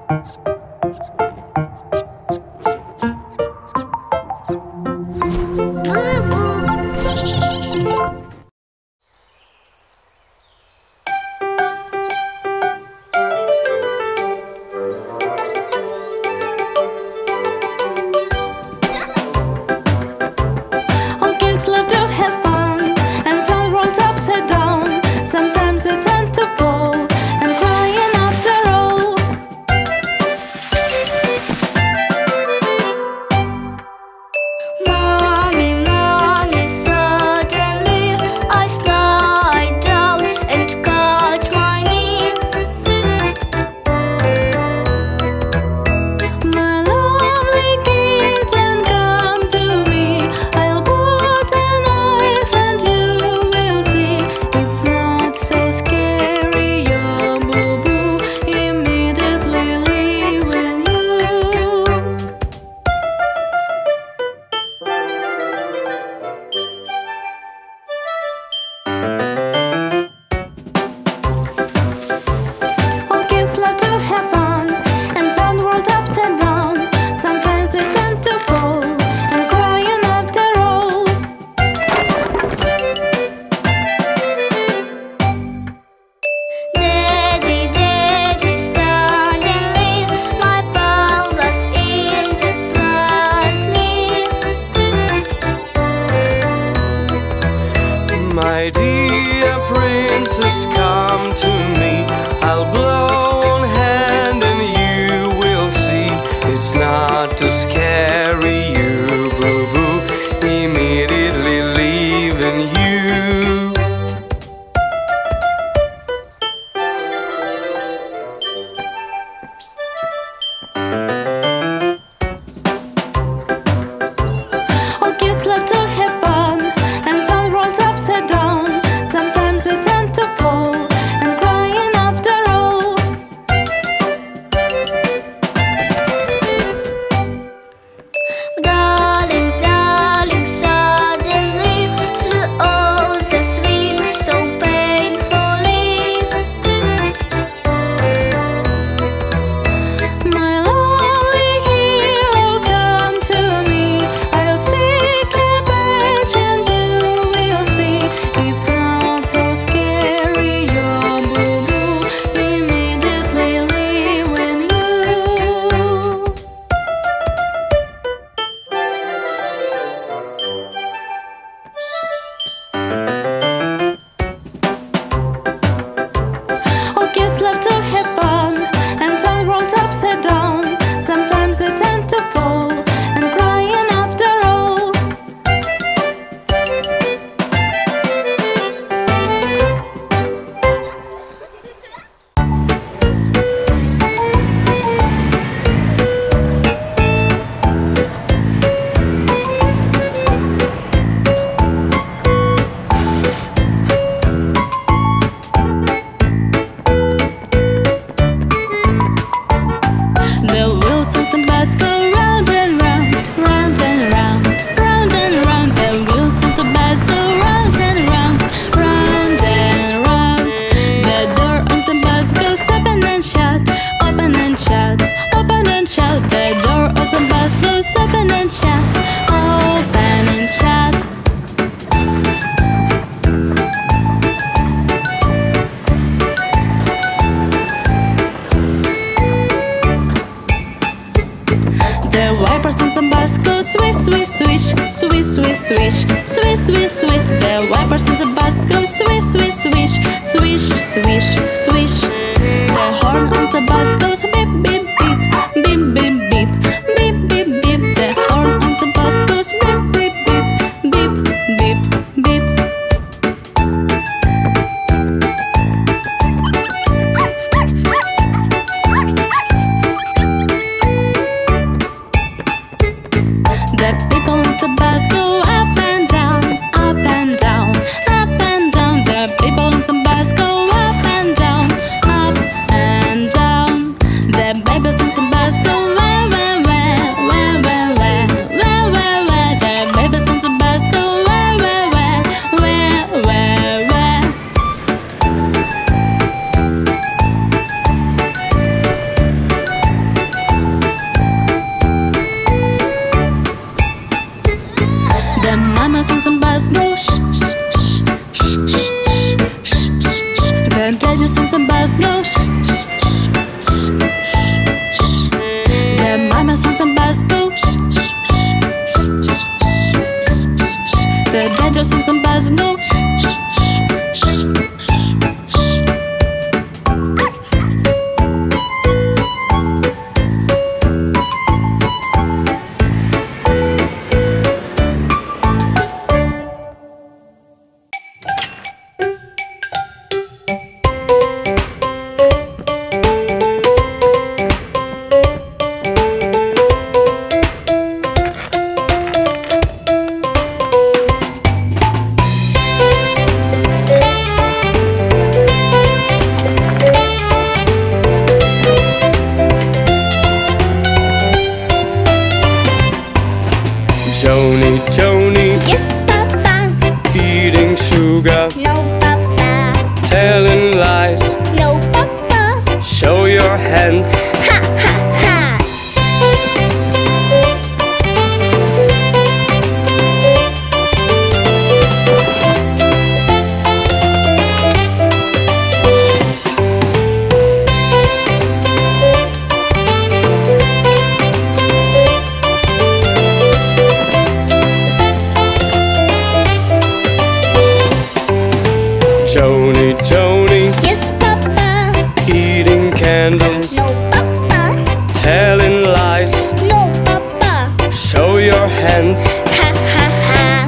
princess, come to me. I'll blow on hand and you will see. It's not to scary you, boo-boo, immediately leaving you. All kids love to have fun and turn world upside down. Sometimes they tend to fall and crying after all. Darling, darling, suddenly flew all the wings so painfully. My lovely hero, come to me. I'll stick a patch and you will see. It's not so scary, your boo-boo immediately leaving you. All kids love to have fun and turn world upside down. Sometimes they tend to fall and crying after all. The wheels on the bus go round and round, round and round, round and round. The wheels on the bus go round and round, round and round. The door on the bus goes open and shut, open and shut, open and shut. The door of the bus goes open and shut, open and shut. The wipers on the bus go swish, swish, swish, swish, swish, swish, swish, swish, swish. The wipers on the bus go swish, swish, swish, swish, swish, swish. The horn on the bus goes beep, beep, beep, beep, beep, beep, beep, beep, beep. The horn on the bus goes beep, beep, beep, beep, beep, beep. The people on the bus go up and down, up and down, up and down. The people on the bus go up and down, up and down. your hands. Ha ha ha. Johny, Johny, Yes, Papa. eating candles, No, Papa. telling lies. No, Papa. Show your hands. Ha ha ha.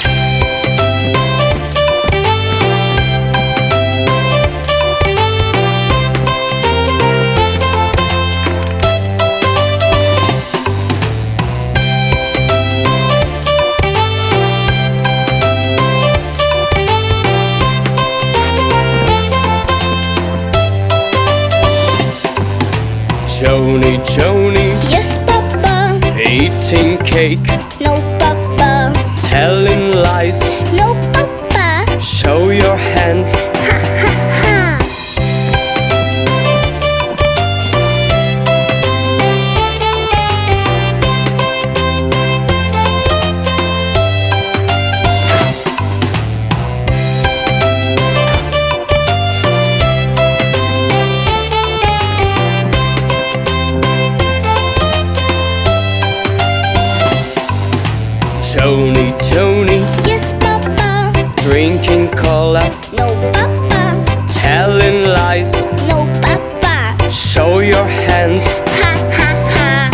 Johny, Johny, Yes, Papa. eating cake, No, Papa. telling lies. No, Papa. Show your hands. Ha ha ha. Johny, Johny, Yes, Papa. drinking cola, No, Papa. telling lies. No, Papa. Show your hands. Ha ha ha.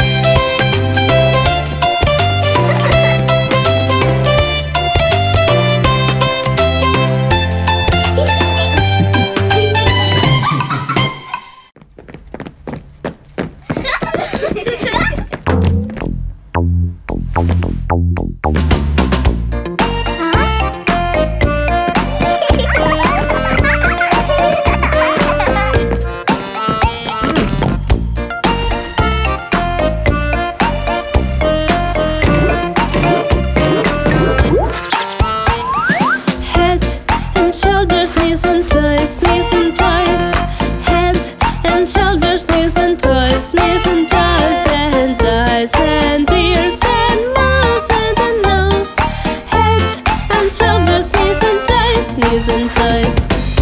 Head and shoulders, knees and toes, knees and toes. Head and shoulders, knees and toes, knees and toes, and eyes and ears and mouth and a nose. Head and shoulders, knees and toes, knees and toes.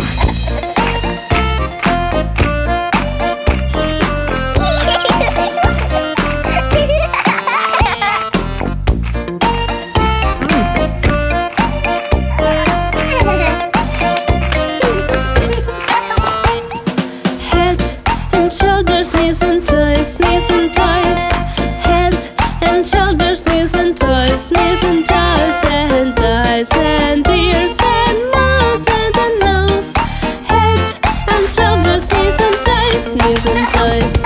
Head and shoulders, knees and toes, knees and toes. Head and shoulders, knees and toes, knees and toes, and eyes and ears and mouth and a nose. Head and shoulders, knees and toes, knees and toes.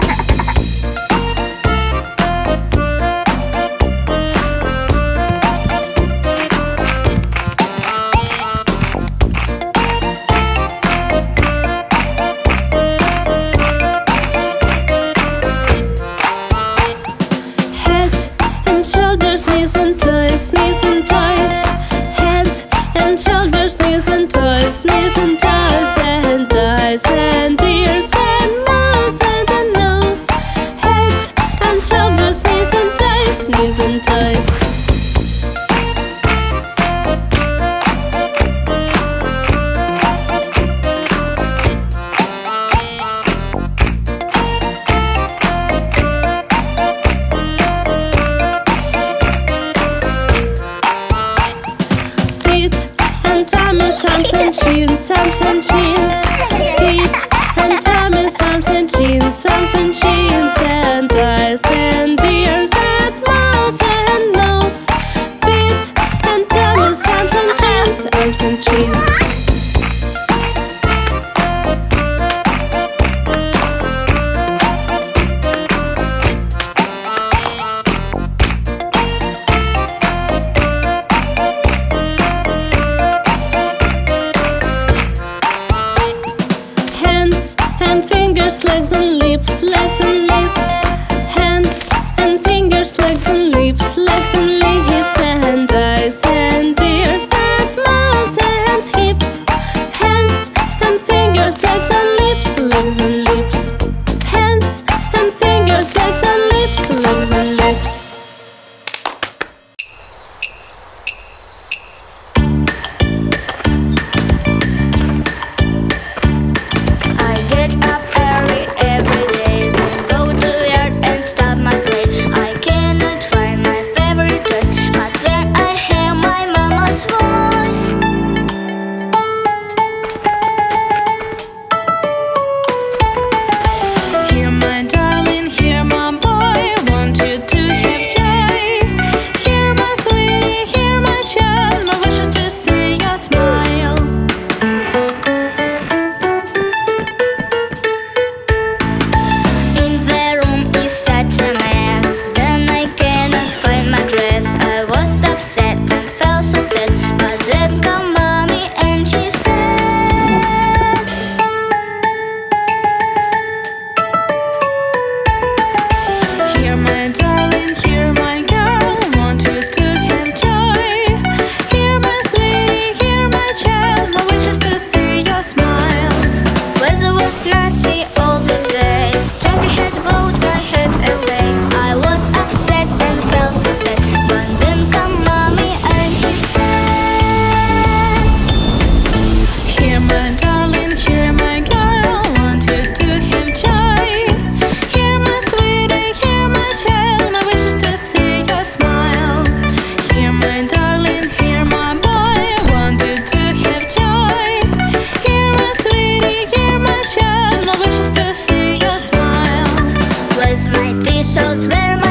Head and shoulders, knees and toes, knees and toes. Head and shoulders, knees and toes, knees and toes, and eyes and ears and mouth and a nose. Head and shoulders, knees and toes, knees and toes. Feet and tummies, arms and chins, arms and chins. Feet and tummies, arms and chins, arms and chins, and eyes and ears and mouth and nose. Feet and tummies, arms and chins, arms and chins. sweetie had bowed my head away. I was upset and felt so sad, but then come mommy and she said, Here my darling, here my girl, want you to have joy. Here my sweetie, here my child, my wish is to see your smile. Here my darling, here my boy, want you to have joy. Here my sweetie, here my child, my wish is to see your smile. where's my t-shirt, where my